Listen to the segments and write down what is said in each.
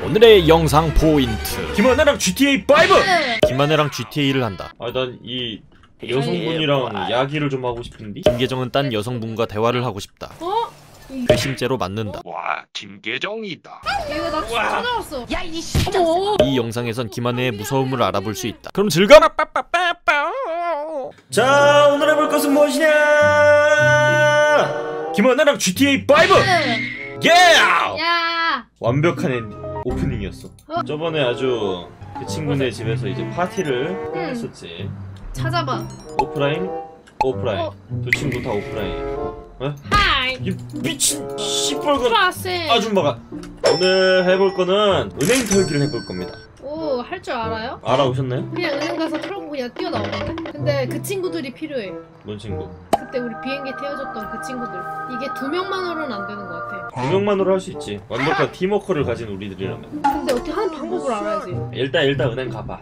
오늘의 영상 포인트. 김하나랑 GTA 5! 김하나랑 GTA를 한다. 아, 난 이 여성분이랑 야기를 좀 하고 싶은데? 김계정은 딴 여성분과 대화를 하고 싶다. 괘씸죄로 맞는다. 와, 김계정이다. 이거 나 진짜 찾아왔어. 야, 이 이 영상에선 김하나의 무서움을 알아볼 수 있다. 그럼 즐거워! 자, 오늘 해볼 것은 무엇이냐? 김하나랑 GTA 5! 예! 야. 완벽한 오프닝이었어. 저번에 아주 그 친구네 집에서 이제 파티를 했었지. 찾아봐. 오프라인? 오프라인. 두 친구 다 오프라인이야. 어? 하이. 이 미친 시뻘건 플라스. 아줌마가. 오늘 해볼 거는 은행 털기를 해볼 겁니다. 오, 할 줄 알아요? 알아오셨나요? 그냥 은행 가서 털고 그냥 뛰어나오는데? 근데 그 친구들이 필요해. 뭔 친구? 그때 우리 비행기 태워줬던 그 친구들. 이게 2명만으로는 안 되는 것 같아. 2명만으로 할 수 있지. 완벽한 팀워크를 가진 우리들이라면. 근데 어떻게 하는 방법을 알아야지. 일단 은행 가봐.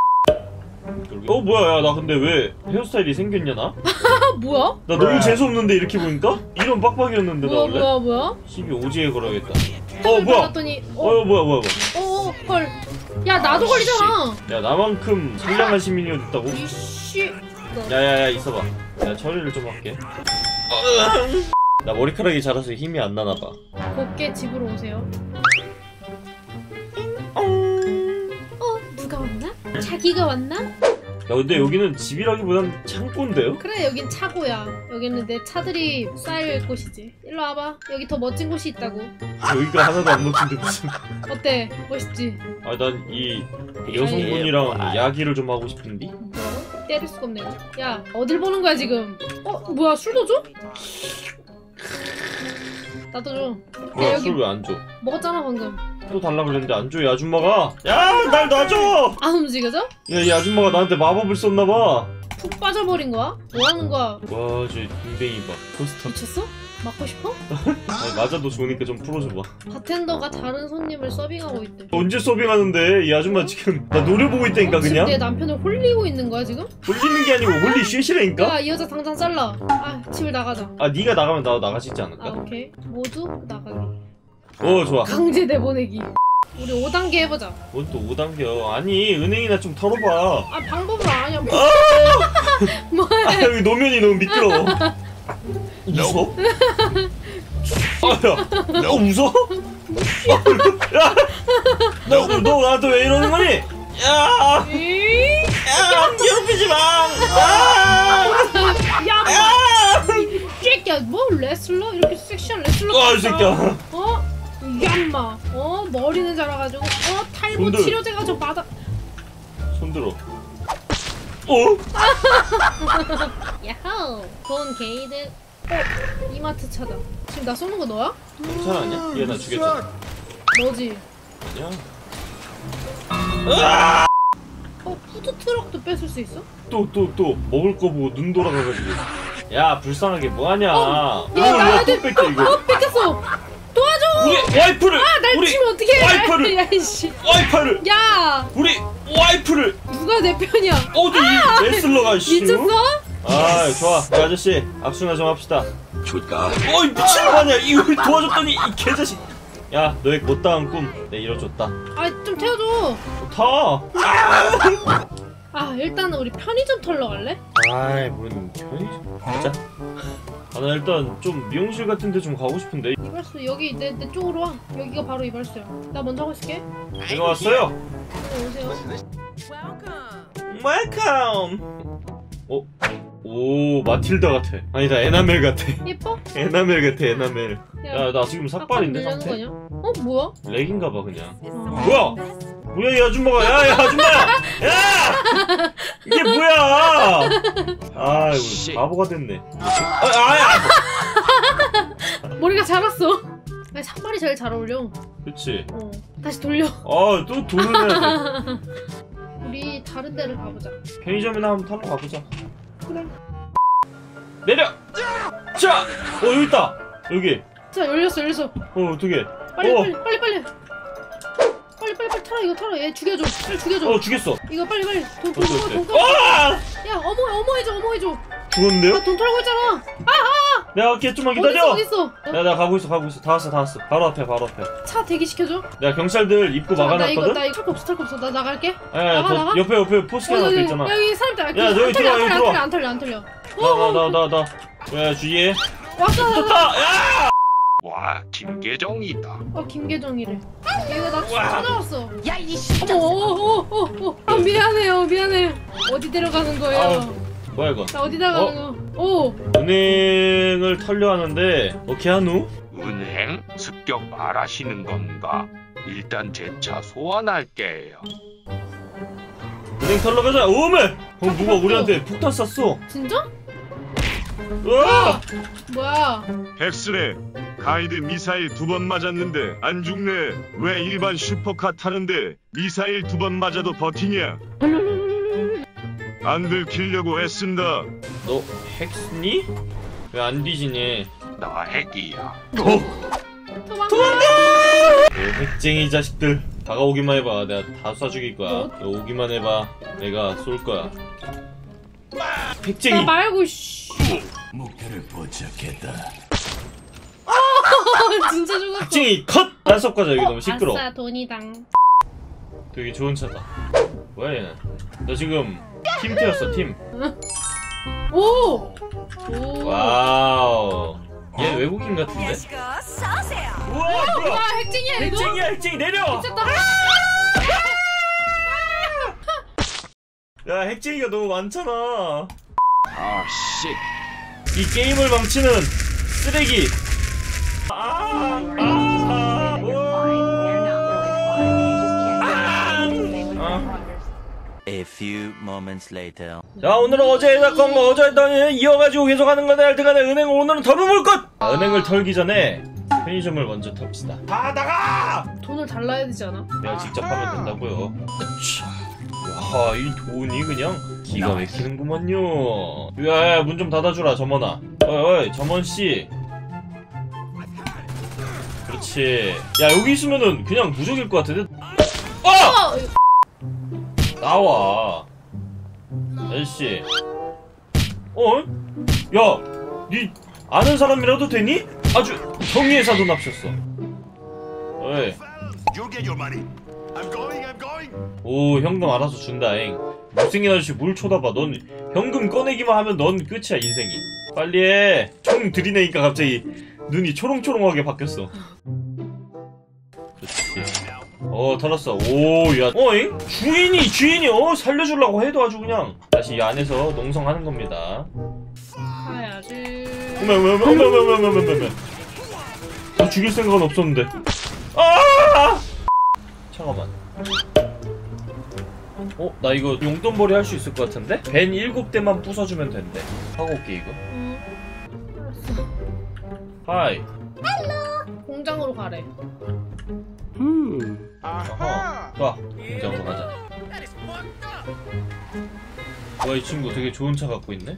뭐야, 야, 나 근데 왜 헤어스타일이 생겼냐, 나? 아, 뭐야? 나 너무 재수없는데, 이렇게 보니까? 이런 빡빡이었는데, 나 원래? 뭐야? 힘이 오지게 걸어야겠다. 뭐야? 뭐야? 받았더니, 뭐야. 헐. 야, 나도 걸리잖아. 야, 나만큼 선량한 시민이 어딨다고? 이씨. 야야야, 있어봐. 야, 처리를 좀 할게. 나 머리카락이 자라서 힘이 안 나나봐. 곱게 집으로 오세요. 누가 왔나? 자기가 왔나? 야, 근데 여기는 집이라기보단 창고인데요? 그래, 여긴 차고야. 여기는 내 차들이 쌓일 곳이지. 일로 와봐. 여기 더 멋진 곳이 있다고. 여기가 하나도 안 멋진데 무슨. 어때? 멋있지? 아, 난 이 여성분이랑 야기를 좀 하고 싶은데? 뭐? 때릴 수가 없네. 야, 어딜 보는 거야 지금? 뭐야, 술도 줘? 나도 줘. 뭐야, 여기 술 왜 안 줘? 먹었잖아 방금. 또 달라 그랬는데 안 줘, 이 아줌마가. 야, 날 놔줘! 안 움직여져? 야, 이 아줌마가 나한테 마법을 썼나봐. 푹 빠져버린 거야? 뭐 하는 거야? 와, 저 빙뱅이 봐. 포스터. 미쳤어? 맞고 싶어? 아니, 맞아도 좋으니까 좀 풀어줘봐. 바텐더가 다른 손님을 서빙하고 있대. 언제 서빙하는데? 이 아줌마 지금 나 노려보고 있다니까, 지금 그냥? 내 남편을 홀리고 있는 거야 지금? 홀리는 게 아니고 홀리 쉣이라니까? 야, 이 여자 당장 잘라. 아, 집을 나가자. 아, 네가 나가면 나도 나갈 수 있지 않을까? 아, 오케이. 모두 나가기. 좋아. 강제 내보내기. 우리 5단계 해보자. 뭔 또 5단계야. 아니, 은행이나 좀 털어봐. 아, 방법을 안 하냐. 아, 여기 노면이 너무 미끄러워. 웃어? 야, 웃어? 야, 너 나한테 왜 이러는 거니? 야, 괴롭히지 마. 야, 쥐끼야, 뭐 레슬러? 이렇게 섹시한 레슬러? 이 새끼야. 얌마. 머리는 자라가지고, 탈모 손들. 치료제가 저 받아. 손들어. 야호. 돈 게이드. 이마트 차다. 지금 나 쏘는 거 너야? 괜찮아, 아니야? 얘 나 죽였잖아. 너지? 아니야. 푸드트럭도 뺏을 수 있어? 또 먹을 거 보고 눈 돌아가가지고. 야, 불쌍하게 뭐하냐. 야, 나한테 또 뺏겨, 이거. 뺏겼어. 도와줘. 우리 와이프를. 날 치면 어떡해. 와이프를. 야, 이씨. 와이프를. 야, 우리 와이프를. 누가 내 편이야? 이 레슬러가 씨. 미쳤어? 좋아. 이 아저씨 악수나 좀 합시다. 좋다. 이 미친놈 아니야. 이거 도와줬더니 이 개자식. 야, 너의 못다한 꿈 내 이뤄줬다. 좀 태워줘. 타. 일단은 우리 편의점 털러 갈래? 뭔 편의점. 가자. 나 일단 좀 미용실 같은 데 좀 가고 싶은데. 이발소 여기 내 쪽으로 와. 여기가 바로 이발소야. 나 먼저 하고 있을게. 제가 왔어요. 오세요. 웰컴. 오, 마틸다 같아. 아니다, 에나멜 같아. 예뻐? 에나멜 같아, 에나멜. 야, 나 지금 삭발인데, 삭발 상태? 늘려는 거냐? 뭐야? 렉인가봐, 그냥. 뭐야, 이 아줌마가. 야, 아줌마야! 야! 이게 뭐야! 우리 바보가 됐네. 머리가 자랐어. 아니, 삭발이 제일 잘 어울려. 그치. 다시 돌려. 또 돈을 내야 돼. 우리 다른 데를 가보자. 편의점이나 한번 타러 가보자. 그래. 내려! 자! 여기 있다! 여기. 자, 열렸어. 어떻게? 빨리 타라. 이거 타라. 얘 죽여줘. 빨리 죽여줘. 죽였어. 이거 빨리. 돈 어때? 야, 어머 해줘. 죽었는데요? 나 돈 털고 있잖아. 내가 갈게. 좀만 기다려. 어딨어? 나 가고 있어. 다 왔어. 바로 앞에. 차 대기시켜줘. 내가 경찰들 입구 막아놨거든. 나 이거 탈 거 없어. 나 나갈게. 아야, 나가. 옆에 포스기 하나 있잖아. 여기 사람 있다. 야, 여기 들어와. 안 털려. 나. 야, 주의해. 왔어. 붙었다. 야! 와, 김계정이다. 김계정이래. 얘가 나 찾아왔어. 야, 이씨. 어머. 미안해요. 어디 데려가는 거예요? 아우, 뭐야 이거? 나 어디다 가는 거? 오. 은행을 털려 하는데 계한우? 은행 습격 말하시는 건가? 일단 제 차 소환할게요. 은행 털러 가자. 오메! 누가 우리한테 폭탄 쐈어? 진짜? 으아! 뭐야? 엑스레 가이드 미사일 2번 맞았는데 안 죽네. 왜 일반 슈퍼카 타는데 미사일 2번 맞아도 버티냐? 안 들키려고 애쓴다. 너 핵스니? 왜 안 뒤지니? 나 핵이야. 도망가! 핵쟁이 자식들 다가오기만 해봐. 내가 다 쏴 죽일 거야. 뭐? 너 오기만 해봐. 내가 쏠 거야. 핵쟁이. 나 말고 씨. 목표를 포착했다. 진짜 죽었어. 핵쟁이 컷! 단속 가자. 여기 너무 시끄러. 아싸 돈이당. 되게 좋은 차다. 뭐야 얘는? 너 지금 팀 태웠어 팀. 오. 와우. 얘 외국인 같은데? 우와 뭐야? 와 핵쟁이야 이거? 핵쟁이 내려! 미쳤다. 야 핵쟁이가 너무 많잖아. 아, 씨. 이 게임을 망치는 쓰레기. A few moments later. 자 오늘은 어제 사건 거 어제 했던 일 이어가지고 계속하는 건데 하여튼간에 은행을 오늘은 털어볼 것! 은행을 털기 전에 편의점을 먼저 탑시다. 다 나가! 돈을 달라야 되지 않아? 내가 직접 하면 된다고요. 야, 이 돈이 그냥 기가 막히는구만요. 야, 문 좀 닫아주라, 점원아. 어이, 점원씨. 그렇지. 야, 여기 있으면은 그냥 무적일 것 같은데? 나와. 아저씨. 야, 니 아는 사람이라도 되니? 아주 경위의 사돈 합쳤어. 어이. 오, 현금 알아서 준다잉. 못생긴 아저씨 뭘 쳐다봐. 넌 현금 꺼내기만 하면 넌 끝이야 인생이. 빨리 해. 총 들이내니까 갑자기 눈이 초롱초롱하게 바뀌었어. 그렇지. 털었어. 오, 야, 어잉? 주인이 살려주려고 해도 아주 그냥 다시 이 안에서 농성하는 겁니다. 가야지. 어메. 너 죽일 생각은 없었는데. 잠깐만. 나 이거 용돈벌이 할 수 있을 것 같은데? 벤 7대만 부숴주면 된대. 하고 올게 이거. 알았어. 하이. 공장으로 가래. 어허. 좋아. 공장으로 가자. 와, 이 친구 되게 좋은 차 갖고 있네?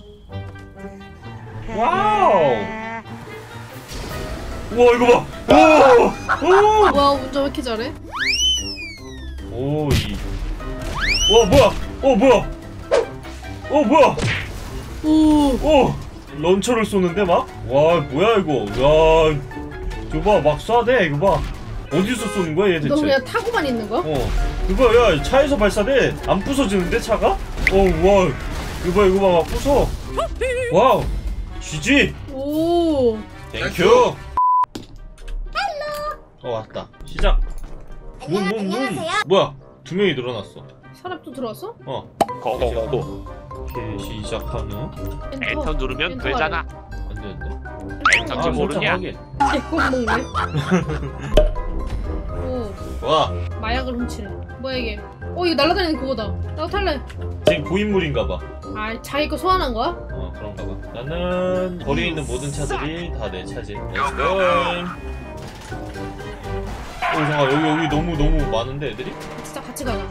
와우! 우와, 이거 봐! 와 운전 왜 이렇게 잘해? 오, 와, 뭐야! 뭐야! 오. 런처를 쏘는데 막? 와, 뭐야 이거? 야, 이거 봐, 막 쏴대. 이거 봐. 어디서 쏘는 거야 얘 대체? 너 그냥 타고만 있는 거야? 이거 야 차에서 발사돼. 안 부서지는데 차가? 와, 이거 봐, 막 부서. 와우, GG. 오. 땡큐. 왔다. 시작. 문. 뭐야? 2명이 늘어났어. 사람 또 들어왔어? 고고고고. 오케이, 시작한 후. 엔터 누르면 되잖아. 안 되는데. 엔터인지 모르냐? 설정하게. 꼭 먹네. 오. 와, 마약을 훔치래. 뭐야 이게? 이거 날아다니는 그거다. 나도 탈래. 지금 고인물인가봐. 자기 거 소환한 거야? 그런가봐. 나는 거리에 있는 모든 차들이 다 내 차지. Let's go. 잠깐, 여기 너무 많은데 애들이? 진짜 같이 가자.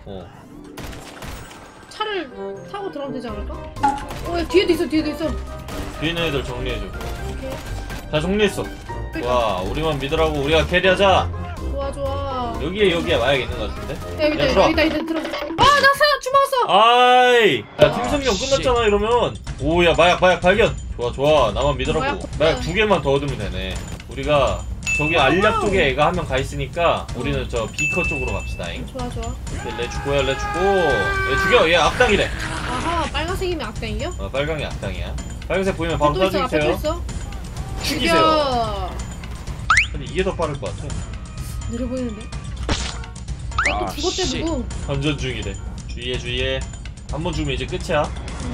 차를 타고 들어가면 되지 않을까? 야, 뒤에도 있어. 뒤에 있는 애들 정리해줘. 오케이. 다 정리했어. 와, 우리만 믿으라고. 우리가 캐리하자. 좋아. 여기에 마약 있는 것 같은데? 여기다 들어. 나 사람 주먹었어. 아이! 야, 팀 성경 끝났잖아 이러면. 오, 야, 마약 발견. 좋아 좋아 나만 믿으라고. 마약 2개만 더 얻으면 되네. 우리가 저기 알약 쪽에 애가 한 명 가 있으니까 우리는 저 비커 쪽으로 갑시다잉. 좋아 좋아. 레츠고야 레츠고. 얘 죽여. 얘 악당이래. 아하 빨간색이면 악당이요? 빨강이 악당이야. 빨간색 보이면 바로 또 있어 앞에 또 쏴주세요. 있어. 죽이세요. 죽여. 근데 이게 더 빠를 것 같아. 느려 보이는데? 야, 또 아, 죽었대 씨. 누구? 전전 중이래. 주의해 주의해. 한 번 죽으면 이제 끝이야.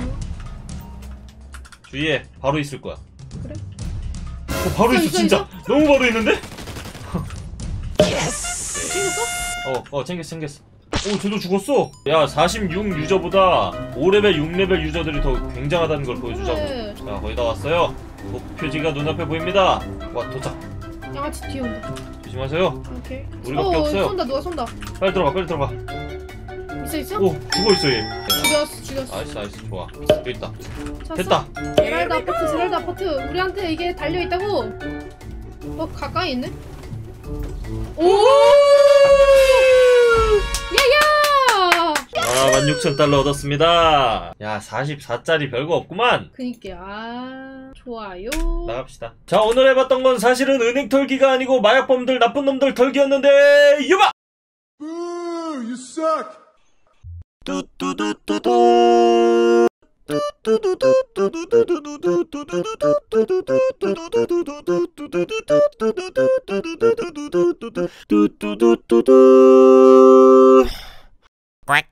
주의해. 바로 있을 거야. 그래? 바로 있어 있어, 진짜. 너무 바로 있는데? 챙겼어? 챙겼어. 오, 쟤도 죽었어. 야, 46 유저보다 5레벨, 6레벨 유저들이 더 굉장하다는 걸 보여주자고. 그래. 자, 거의 다 왔어요. 목표지가 눈앞에 보입니다. 와, 도착. 양아치 뒤에 온다. 조심하세요. 오케이. 우리밖에 없어요. 쏜다 누가 쏜다. 빨리 들어가. 있어? 오, 죽어있어, 얘. 죽였어. 나이스, 좋아. 여기 있다. 찼어. 됐다. 제랄드 아파트. 우리한테 이게 달려있다고. 가까이 있네? 오! 야야! 16,000달러 얻었습니다. 야, 44짜리 별거 없구만. 그니까 좋아요. 나갑시다. 자, 오늘 해봤던 건 사실은 은행 털기가 아니고 마약범들, 나쁜 놈들 털기였는데, 유바! You suck. 꽥.